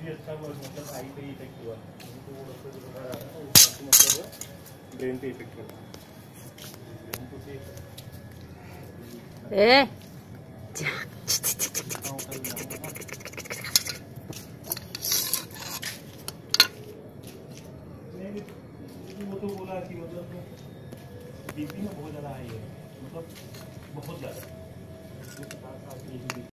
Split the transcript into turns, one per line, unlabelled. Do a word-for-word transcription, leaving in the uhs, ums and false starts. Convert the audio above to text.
भी अच्छा हुआ, मतलब आई पे इफेक्ट हुआ, तो वो डॉक्टर जो बता रहा था उसका मतलब ब्रेन पे इफेक्ट करता है।
ए
वो तो बोला कि मतलब बीपी में बहुत ज़्यादा हाई है, मतलब बहुत ज़्यादा।